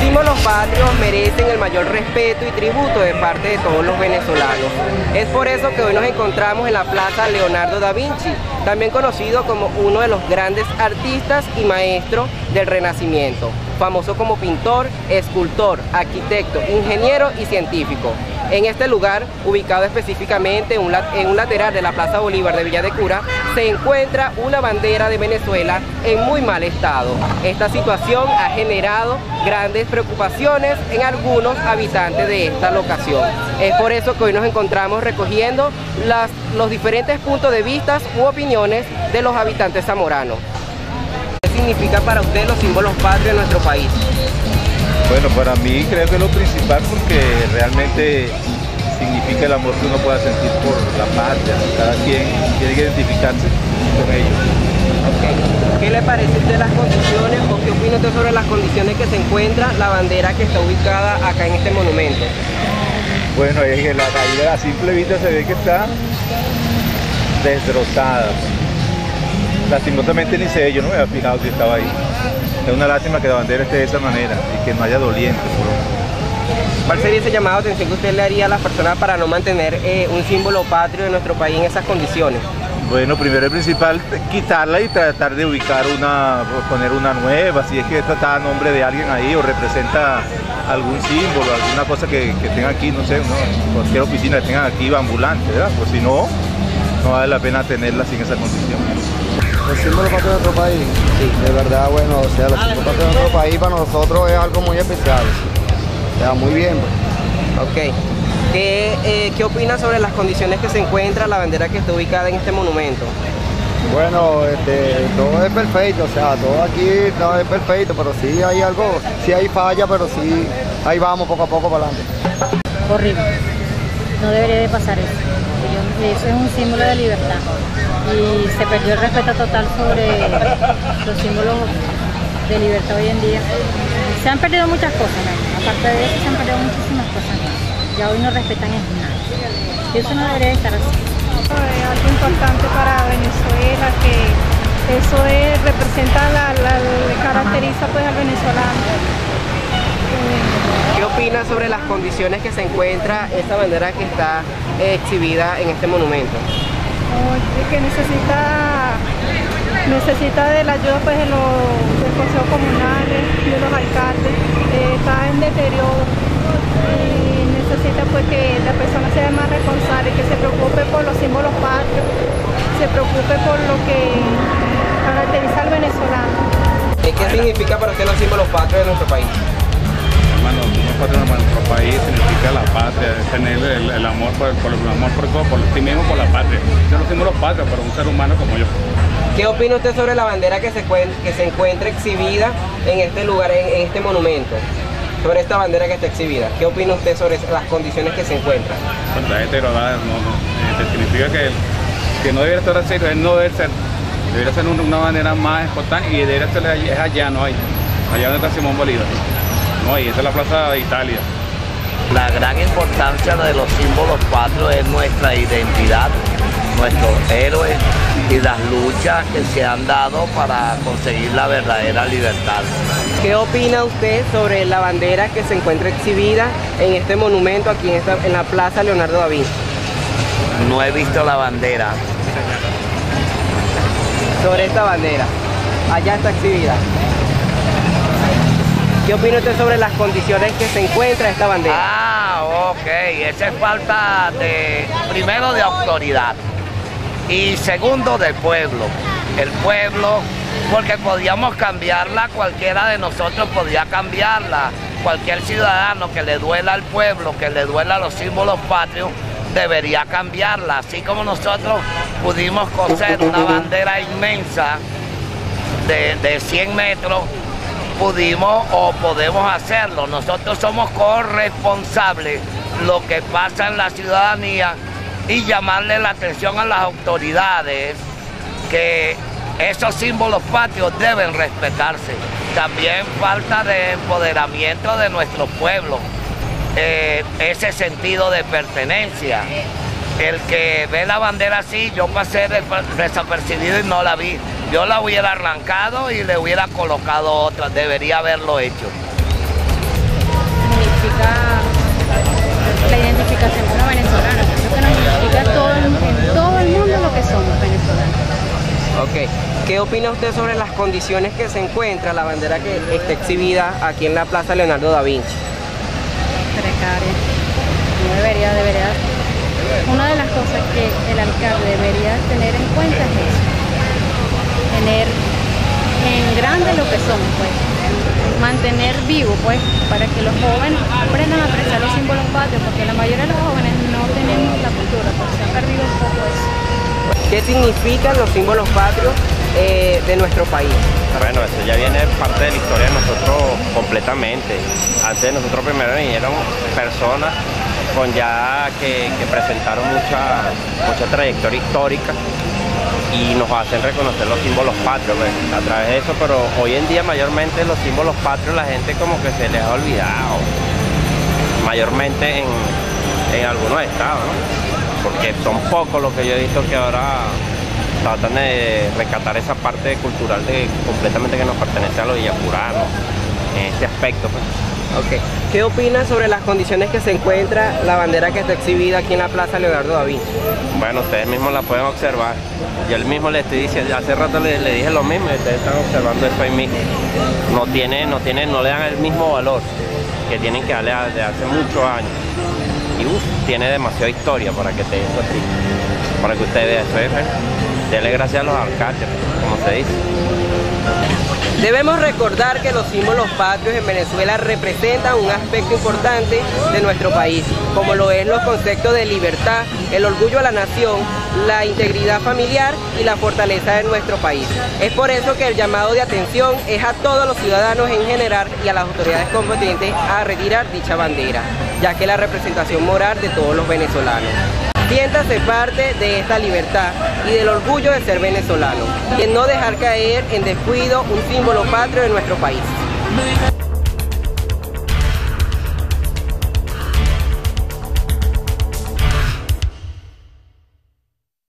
símbolos patrios merecen el mayor respeto y tributo de parte de todos los venezolanos. Es por eso que hoy nos encontramos en la Plaza Leonardo da Vinci, también conocido como uno de los grandes artistas y maestros del Renacimiento, famoso como pintor, escultor, arquitecto, ingeniero y científico. En este lugar, ubicado específicamente en un lateral de la Plaza Bolívar de Villa de Cura, se encuentra una bandera de Venezuela en muy mal estado. Esta situación ha generado grandes preocupaciones en algunos habitantes de esta locación. Es por eso que hoy nos encontramos recogiendo los diferentes puntos de vista u opiniones de los habitantes zamoranos. ¿Qué significa para usted los símbolos patrios de nuestro país? Bueno, para mí creo que es lo principal porque realmente significa el amor que uno pueda sentir por la patria. Cada quien tiene que identificarse con ellos. Okay. ¿Qué le parece a usted las condiciones o qué opina usted sobre las condiciones que se encuentra la bandera que está ubicada acá en este monumento? Bueno, es que ahí a simple vista se ve que está destrozada. Lastimosamente ni sé, yo no me había fijado si estaba ahí. Es una lástima que la bandera esté de esa manera y que no haya doliente. ¿Cuál sería ese llamado de atención que usted le haría a las personas para no mantener un símbolo patrio de nuestro país en esas condiciones? Bueno, primero y principal, quitarla y tratar de ubicar poner una nueva, si es que esta está a nombre de alguien ahí o representa algún símbolo, alguna cosa que tenga aquí, no sé, cualquier oficina que tengan aquí ambulante, ¿verdad? Pues si no, no vale la pena tenerla sin esa condición. El símbolo patrio de nuestro país, sí, de verdad, bueno, o sea, los símbolos patrios de nuestro país para nosotros es algo muy especial, o sea, muy bien. Pues. Ok. ¿Qué opina sobre las condiciones que se encuentra la bandera que está ubicada en este monumento? Bueno, todo es perfecto, o sea, todo aquí todo es perfecto, pero sí hay algo, sí hay falla, pero sí, ahí vamos poco a poco para adelante. Horrible, no debería de pasar eso. Eso es un símbolo de libertad y se perdió el respeto total sobre los símbolos de libertad hoy en día. Se han perdido muchas cosas, ¿no? Aparte de eso se han perdido muchísimas cosas. Ya hoy no respetan en nada. Y eso no debería estar así. Es algo importante para Venezuela, que eso representa, caracteriza pues al venezolano. ¿Qué opina sobre las condiciones que se encuentra esta bandera que está exhibida en este monumento? Que necesita de la ayuda pues del Consejo Comunal, de los alcaldes, está en deterioro y necesita pues que la persona sea más responsable, que se preocupe por los símbolos patrios, se preocupe por lo que caracteriza al venezolano. ¿Qué significa para usted los símbolos patrios de nuestro país? Bueno, los símbolos patrios de nuestro país significa la patria, tener el amor por ti mismo, por la patria. Son los símbolos patrios para un ser humano como yo. ¿Qué opina usted sobre la bandera que se encuentra exhibida en este lugar, en este monumento? Sobre esta bandera que está exhibida. ¿Qué opina usted sobre las condiciones que se encuentran? Bueno, está deteriorada, significa que no debería estar así, no debe ser. Debería ser una bandera más importante y debería ser allá, no hay. Allá donde está Simón Bolívar. No, y esta es la Plaza de Italia. La gran importancia de los símbolos patrios es nuestra identidad, nuestros héroes y las luchas que se han dado para conseguir la verdadera libertad. ¿Qué opina usted sobre la bandera que se encuentra exhibida en este monumento aquí en la Plaza Leonardo da Vinci? No he visto la bandera. Sobre esta bandera, allá está exhibida. ¿Qué opina usted sobre las condiciones que se encuentra esta bandera? Ah, ok, esa es falta primero de autoridad y segundo del pueblo. El pueblo, porque podíamos cambiarla, cualquiera de nosotros podía cambiarla. Cualquier ciudadano que le duela al pueblo, que le duela los símbolos patrios, debería cambiarla. Así como nosotros pudimos coser una bandera inmensa de 100 metros, pudimos o podemos hacerlo. Nosotros somos corresponsables de lo que pasa en la ciudadanía y llamarle la atención a las autoridades que esos símbolos patrios deben respetarse. También falta de empoderamiento de nuestro pueblo, ese sentido de pertenencia. El que ve la bandera así, yo pasé desapercibido y no la vi. Yo la hubiera arrancado y le hubiera colocado otra, debería haberlo hecho. significa la identificación como venezolanos, es lo que nos identifica en todo el mundo lo que somos venezolanos. Ok, ¿qué opina usted sobre las condiciones que se encuentra la bandera que está exhibida aquí en la Plaza Leonardo da Vinci? Precaria. No debería. Una de las cosas que el alcalde debería tener en cuenta es eso. Tener en grande lo que somos, pues. Mantener vivo, pues, para que los jóvenes aprendan a apreciar los símbolos patrios, porque la mayoría de los jóvenes no tenemos la cultura, porque se ha perdido un poco eso. ¿Qué significan los símbolos patrios de nuestro país? Bueno, eso ya viene parte de la historia de nosotros completamente. Antes de nosotros primero vinieron personas con ya que presentaron mucha trayectoria histórica y nos hacen reconocer los símbolos patrios, pues, a través de eso, pero hoy en día mayormente los símbolos patrios la gente como que se les ha olvidado, mayormente en algunos estados, ¿no? Porque son pocos los que yo he visto que ahora tratan de rescatar esa parte cultural completamente que nos pertenece a los villapuranos, en este aspecto, pues. Okay. ¿Qué opinas sobre las condiciones que se encuentra la bandera que está exhibida aquí en la Plaza Leonardo da Vinci? Bueno, ustedes mismos la pueden observar. Yo él mismo le estoy diciendo, hace rato le dije lo mismo y ustedes están observando eso ahí mismo. No le dan el mismo valor que tienen que darle desde hace muchos años. Y tiene demasiada historia para que esté eso así, para que usted vea eso. Dele gracias a los alcaldes, como se dice. Debemos recordar que los símbolos patrios en Venezuela representan un aspecto importante de nuestro país, como lo es los conceptos de libertad, el orgullo a la nación, la integridad familiar y la fortaleza de nuestro país. Es por eso que el llamado de atención es a todos los ciudadanos en general y a las autoridades competentes a retirar dicha bandera, ya que es la representación moral de todos los venezolanos. Siéntase parte de esta libertad y del orgullo de ser venezolano y en no dejar caer en descuido un símbolo patrio de nuestro país.